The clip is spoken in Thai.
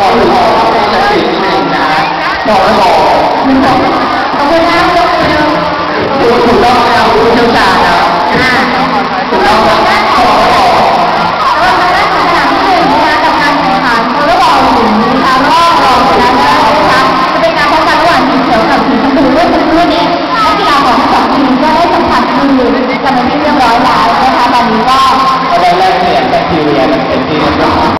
ขอหนึ่งขอเข้าใจนิดนึงนะบอกแล้วบอก